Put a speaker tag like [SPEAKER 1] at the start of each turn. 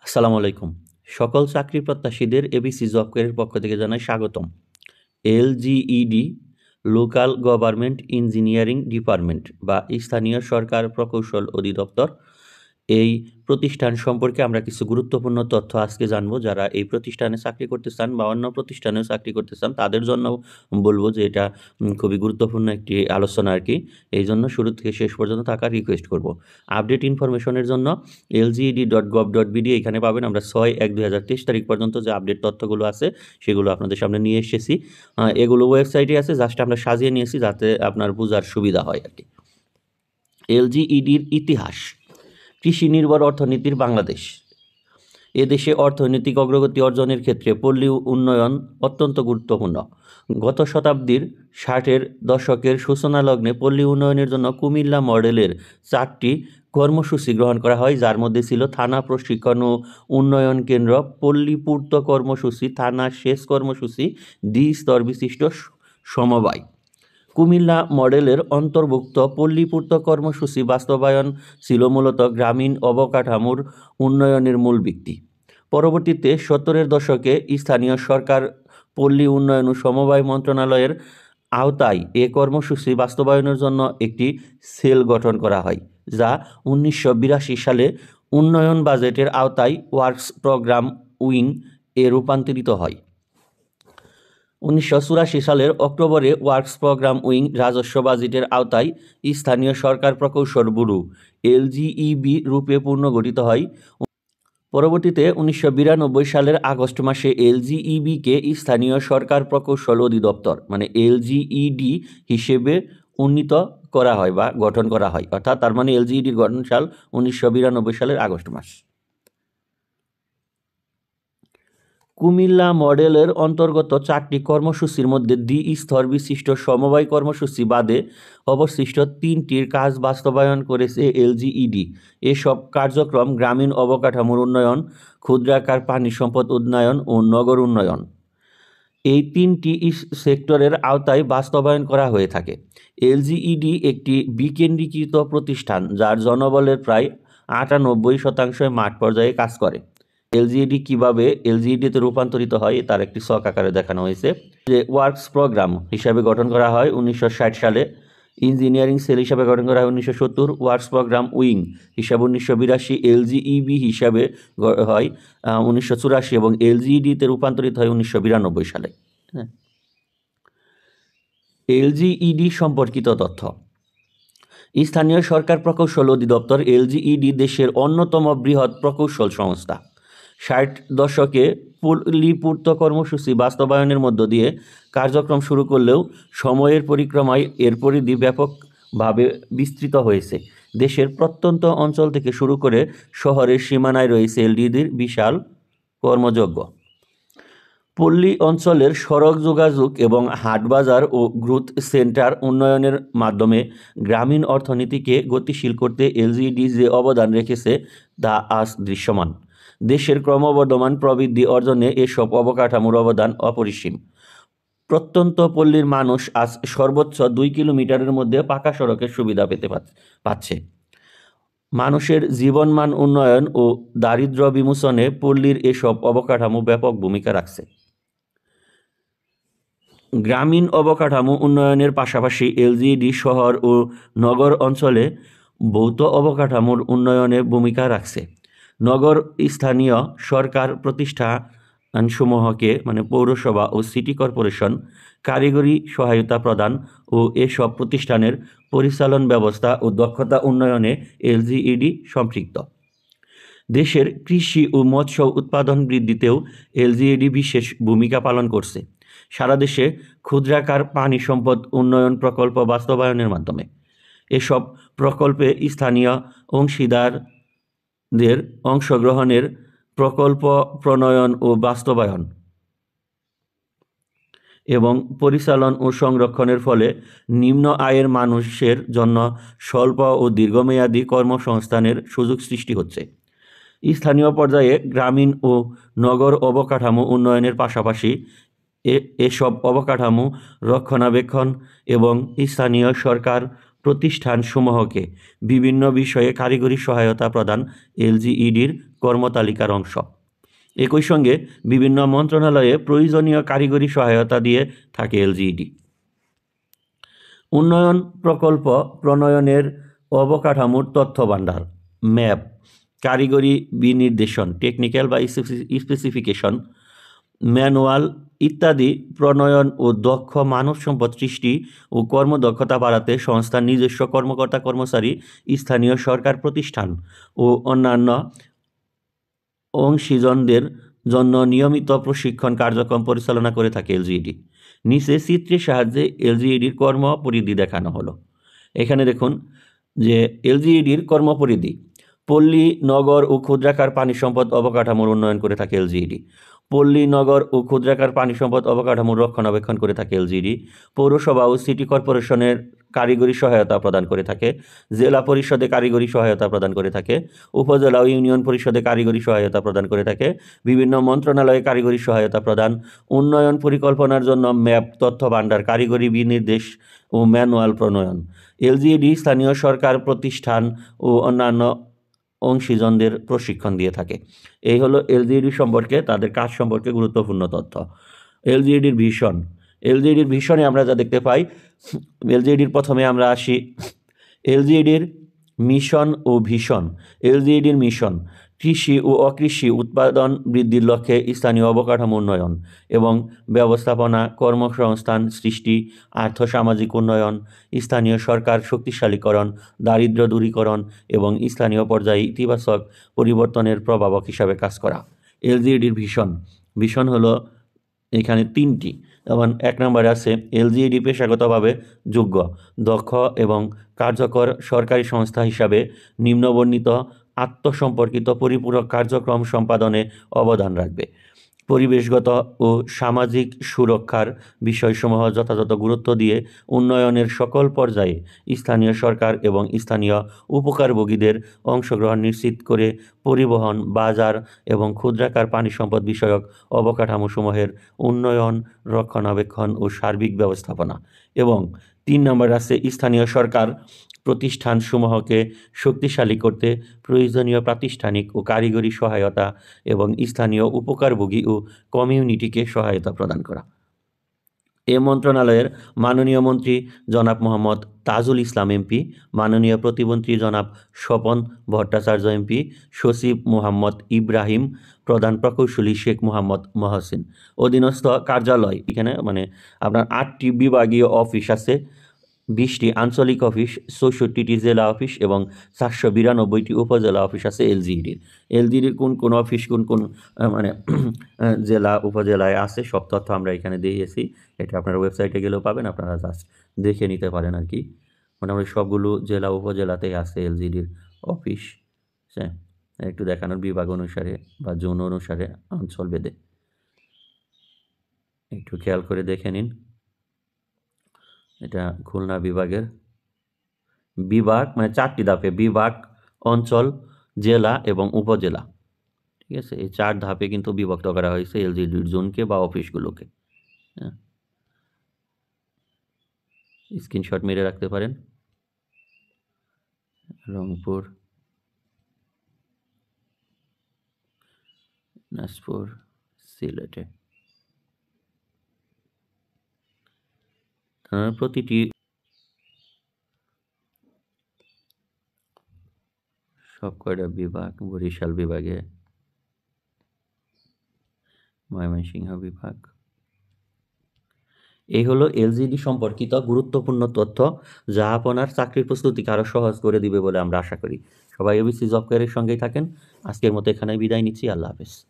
[SPEAKER 1] আসসালামু আলাইকুম। সকল চাকরি প্রত্যাশীদের এবিসি জব কেয়ারের পক্ষ থেকে জানাই স্বাগতম। LGED local government engineering department বা স্থানীয় সরকার প্রকৌশল অধিদপ্তর, এই প্রতিষ্ঠান সম্পর্কে আমরা কিছু গুরুত্বপূর্ণ তথ্য আজকে জানবো। যারা এই প্রতিষ্ঠানে চাকরি করতে চান বা অন্য প্রতিষ্ঠানেও চাকরি করতে চান তাদের জন্য বলবো যে এটা খুবই গুরুত্বপূর্ণ একটি আলোচনা আর কি। এই জন্য শুরু থেকে শেষ পর্যন্ত থাকার রিকোয়েস্ট করব। আপডেট ইনফরমেশনের জন্য lged.gov.bd এখানে পাবেন। আমরা 6/1/2023 তারিখ পর্যন্ত যে আপডেট তথ্যগুলো আছে সেগুলো আপনাদের সামনে নিয়ে এসেছি। এগুলো ওয়েবসাইটে আছে, জাস্ট আমরা সাজিয়ে নিয়েছি যাতে আপনার বোঝার সুবিধা হয় আর কি। এলজিইডির ইতিহাস। কৃষি নির্ভর অর্থনীতির বাংলাদেশ। এদেশে অর্থনৈতিক অগ্রগতি অর্জনের ক্ষেত্রে পল্লী উন্নয়ন অত্যন্ত গুরুত্বপূর্ণ। গত শতাব্দীর 60-এর দশকের সূচনা লগ্নে পল্লী উন্নয়নের জন্য কুমিল্লা মডেলের 4টি কর্মসূচি গ্রহণ করা হয়, যার মধ্যে ছিল থানা প্রশিক্ষণ ও উন্নয়ন কেন্দ্র, পল্লী পূর্ত কর্মসূচি, থানা সেচ কর্মসূচি, দ্বিস্তর বিশিষ্ট সমবায়। কুমিল্লা মডেলের অন্তর্ভুক্ত পল্লী পূর্ত কর্মসূচি বাস্তবায়ন ছিল মূলত গ্রামীণ অবকাঠামোর উন্নয়নের মূল ভিত্তি। পরবর্তীতে 70-এর দশকে স্থানীয় সরকার পল্লী উন্নয়ন ও সমবায় মন্ত্রণালয়ের আওতায় এ কর্মসূচি বাস্তবায়নের জন্য একটি সেল গঠন করা হয়, যা 1982 সালে উন্নয়ন বাজেটের আওতায় ওয়ার্কস প্রোগ্রাম উইং এ রূপান্তরিত হয়। 1984 সালের অক্টোবরে ওয়ার্কস প্রোগ্রাম উইং রাজস্ব বাজেটের আওতায় স্থানীয় সরকার প্রকৌশল ব্যুরো এলজিইবি রূপে পুনর্গঠিত হয়। পরবর্তীতে 1992 সালের আগস্ট মাসে এলজিইবিকে স্থানীয় সরকার প্রকৌশল অধিদপ্তর মানে এলজিইডি হিসেবে উন্নীত করা হয় বা গঠন করা হয়, অর্থাৎ তার মানে এলজিইডির গঠন সাল 1992 সালের আগস্ট মাস। কুমিল্লা মডেলের অন্তর্গত 4টি কর্মসূচির মধ্যে দ্বিস্তর বিশিষ্ট সমবায় কর্মসূচি বাদে অবশিষ্ট 3টির কাজ বাস্তবায়ন করেছে এলজিইডি। এসব কার্যক্রম গ্রামীণ অবকাঠামোর উন্নয়ন, ক্ষুদ্রাকার পানি সম্পদ উন্নয়ন ও নগর উন্নয়ন। এই 3টি সেক্টরের আওতায় বাস্তবায়ন করা হয়ে থাকে। এলজিইডি একটি বিকেন্দ্রীকৃত প্রতিষ্ঠান, যার জনবলের প্রায় 98% মাঠ পর্যায়ে কাজ করে। এলজিইডি কিভাবে এলজিইডিতে রূপান্তরিত হয় তার একটি ছক আকারে দেখানো হয়েছে। যে ওয়ার্কস প্রোগ্রাম হিসাবে গঠন করা হয় 1960 সালে, ইঞ্জিনিয়ারিং সেল হিসাবে গঠন করা হয় 1970, ওয়ার্কস প্রোগ্রাম উইং হিসাবে 1982, এলজিইবি হিসাবে হয় 1984 এবং এলজিইডিতে রূপান্তরিত হয় 1992 সালে। এলজিইডি সম্পর্কিত তথ্য। স্থানীয় সরকার প্রকৌশল অধিদপ্তর এলজিইডি দেশের অন্যতম বৃহৎ প্রকৌশল সংস্থা। 60 দশকে পল্লী পূর্ত কর্মসূচি বাস্তবায়নের মধ্য দিয়ে কার্যক্রম শুরু করলেও সময়ের পরিক্রমায় এর পরিধি ব্যাপকভাবে বিস্তৃত হয়েছে। দেশের প্রত্যন্ত অঞ্চল থেকে শুরু করে শহরের সীমানায় রয়েছে এলজিইডির বিশাল কর্মযজ্ঞ। পল্লী অঞ্চলের সড়ক যোগাযোগ এবং হাটবাজার ও গ্রোথ সেন্টার উন্নয়নের মাধ্যমে গ্রামীণ অর্থনীতিকে গতিশীল করতে এলজিইডি যে অবদান রেখেছে তা আজ দৃশ্যমান। দেশের ক্রমবর্ধমান প্রবৃদ্ধি অর্জনে এসব অবকাঠামোর অবদান অপরিসীম। প্রত্যন্ত পল্লীর মানুষ আজ সর্বোচ্চ 2 কিলোমিটারের মধ্যে পাকা সড়কের সুবিধা পেতে পাচ্ছে। মানুষের জীবনমান উন্নয়ন ও দারিদ্র্য বিমোচনে পল্লীর এসব অবকাঠামো ব্যাপক ভূমিকা রাখছে। গ্রামীণ অবকাঠামো উন্নয়নের পাশাপাশি এলজিইডি শহর ও নগর অঞ্চলে ভৌত অবকাঠামোর উন্নয়নে ভূমিকা রাখছে। নগর স্থানীয় সরকার প্রতিষ্ঠানসমূহকে মানে পৌরসভা ও সিটি কর্পোরেশন কারিগরি সহায়তা প্রদান ও এসব প্রতিষ্ঠানের পরিচালন ব্যবস্থা ও দক্ষতা উন্নয়নে এলজিইডি সম্পৃক্ত। দেশের কৃষি ও মৎস্য উৎপাদন বৃদ্ধিতেও এলজিইডি বিশেষ ভূমিকা পালন করছে। সারা দেশে ক্ষুদ্রাকার পানি সম্পদ উন্নয়ন প্রকল্প বাস্তবায়নের মাধ্যমে এসব প্রকল্পে স্থানীয় অংশীদারদের অংশগ্রহণের প্রকল্প প্রণয়ন ও বাস্তবায়ন এবং পরিচালন ও সংরক্ষণের ফলে নিম্ন আয়ের মানুষের জন্য স্বল্প ও দীর্ঘমেয়াদী কর্মসংস্থানের সুযোগ সৃষ্টি হচ্ছে। স্থানীয় পর্যায়ে গ্রামীণ ও নগর অবকাঠামো উন্নয়নের পাশাপাশি এসব অবকাঠামো রক্ষণাবেক্ষণ এবং স্থানীয় সরকার প্রতিষ্ঠানসমূহকে বিভিন্ন বিষয়ে কারিগরি সহায়তা প্রদান এলজিইডির কর্মতালিকার অংশ। একই সঙ্গে বিভিন্ন মন্ত্রণালয়ে প্রয়োজনীয় কারিগরি সহায়তা দিয়ে থাকে এলজিইডি। উন্নয়ন প্রকল্প প্রণয়নের অবকাঠামোর তথ্য ভাণ্ডার, ম্যাপ, কারিগরি বিনির্দেশন, টেকনিক্যাল বা স্পেসিফিকেশন, ম্যানুয়াল ইত্যাদি প্রণয়ন ও দক্ষ মানব সম্পদ সৃষ্টি ও কর্মদক্ষতা বাড়াতে সংস্থার নিজস্ব কর্মকর্তা কর্মচারী, স্থানীয় সরকার প্রতিষ্ঠান ও অন্যান্য অংশীজনদের জন্য নিয়মিত প্রশিক্ষণ কার্যক্রম পরিচালনা করে থাকে এলজিইডি। নিচে চিত্রের সাহায্যে এলজিইডির কর্মপরিধি দেখানো হলো। এখানে দেখুন যে এলজিইডির কর্মপরিধি: পল্লী, নগর ও ক্ষুদ্রাকার পানি সম্পদ অবকাঠামোর উন্নয়ন করে থাকে এলজিইডি। পল্লী, নগর ও ক্ষুদ্রাকার পানি সম্পদ অবকাঠামোর রক্ষণাবেক্ষণ করে থাকে এলজিইডি। পৌরসভা ও সিটি কর্পোরেশনের কারিগরি সহায়তা প্রদান করে থাকে। জেলা পরিষদে কারিগরি সহায়তা প্রদান করে থাকে। উপজেলা ও ইউনিয়ন পরিষদে কারিগরি সহায়তা প্রদান করে থাকে। বিভিন্ন মন্ত্রণালয়ে কারিগরি সহায়তা প্রদান। উন্নয়ন পরিকল্পনার জন্য ম্যাপ, তথ্য ভাণ্ডার, কারিগরি বিনির্দেশ ও ম্যানুয়াল প্রণয়ন। এলজিইডি স্থানীয় সরকার প্রতিষ্ঠান ও অন্যান্য অংশীজনদের প্রশিক্ষণ দিয়ে থাকে। এই হলো এলজিইডি সম্পর্কে, তাদের কাজ সম্পর্কে গুরুত্বপূর্ণ তথ্য। এলজিইডির ভিশন। এলজিইডির ভিশনে আমরা যা দেখতে পাই, এলজিইডির প্রথমে আমরা আসি এলজিইডির মিশন ও ভিশন। এলজিইডির মিশন: কৃষি ও অকৃষি উৎপাদন বৃদ্ধির লক্ষ্যে স্থানীয় অবকাঠামো উন্নয়ন এবং ব্যবস্থাপনা, কর্মসংস্থান সৃষ্টি, আর্থসামাজিক উন্নয়ন, স্থানীয় সরকার শক্তিশালীকরণ, দারিদ্র্য দূরীকরণ এবং স্থানীয় পর্যায়ে ইতিবাচক পরিবর্তনের প্রভাবক হিসাবে কাজ করা। এলজিইডির ভিশন। ভিশন হলো এখানে 3টি। যেমন 1 নম্বরে আছে এলজিইডি পেশাগতভাবে যোগ্য, দক্ষ এবং কার্যকর সরকারি সংস্থা হিসাবে নিম্নবর্ণিত আত্মসম্পর্কিত পরিপূরক কার্যক্রম সম্পাদনে অবদান রাখবে। পরিবেশগত ও সামাজিক সুরক্ষার বিষয়সমূহ যথাযথ গুরুত্ব দিয়ে উন্নয়নের সকল পর্যায়ে স্থানীয় সরকার এবং স্থানীয় উপকারভোগীদের অংশগ্রহণ নিশ্চিত করে পরিবহন, বাজার এবং ক্ষুদ্রাকার পানি সম্পদ বিষয়ক অবকাঠামোসমূহের উন্নয়ন, রক্ষণাবেক্ষণ ও সার্বিক ব্যবস্থাপনা। এবং 3 নম্বর আছে স্থানীয় সরকার প্রতিষ্ঠানসমূহকে শক্তিশালী করতে প্রয়োজনীয় প্রাতিষ্ঠানিক ও কারিগরি সহায়তা এবং স্থানীয় উপকারভোগী ও কমিউনিটিকে সহায়তা প্রদান করা। এ মন্ত্রণালয়ের মাননীয় মন্ত্রী জনাব মোহাম্মদ তাজুল ইসলাম এমপি, মাননীয় প্রতিমন্ত্রী জনাব স্বপন ভট্টাচার্য এমপি, সচিব মোহাম্মদ ইব্রাহিম, প্রধান প্রকৌশলী শেখ মোহাম্মদ মহসিন। অধীনস্থ কার্যালয় এখানে আপনার 8টি বিভাগীয় অফিস আছে, 20টি আঞ্চলিক অফিস, 64টি জেলা অফিস এবং 492টি উপজেলা অফিস আছে এলজিইডির। এলজিইডির কোন অফিস কোন জেলা উপজেলায় আছে সব তথ্য আমরা এখানে দিয়েছি। এটা আপনারা ওয়েবসাইটে গেলেও পাবেন, আপনারা জাস্ট দেখে নিতে পারেন আর কি। মোটামুটি সবগুলো জেলা উপজেলাতেই আছে এলজিইডির অফিস। হ্যাঁ, একটু দেখানোর বিভাগ অনুসারে বা জোন অনুসারে অঞ্চল ভেদে একটু খেয়াল করে দেখে নিন। এটা খুলনা বিভাগের বিভাগ, 4টি ধাপে: বিভাগ, অঞ্চল, জেলা এবং উপজেলা। ঠিক আছে, এই 4 ধাপে কিন্তু বিভক্ত করা হয়েছে এলজিইডির জোনকে বা অফিসগুলোকে। হ্যাঁ, স্ক্রিনশট মেরে রাখতে পারেন। রংপুর, দিনাজপুর, সিলেটে প্রতিটি সব কয়টা বিভাগ, বরিশাল বিভাগে, ময়মনসিংহ বিভাগ। এই হলো এলজিইডি সম্পর্কিত গুরুত্বপূর্ণ তথ্য, যা আপনার চাকরির প্রস্তুতিকে আরও সহজ করে দিবে বলে আমরা আশা করি। সবাই এবিসি জব ক্যারিয়ারের সঙ্গেই থাকেন। আজকের মতো এখানেই বিদায় নিচ্ছি। আল্লাহ হাফেজ।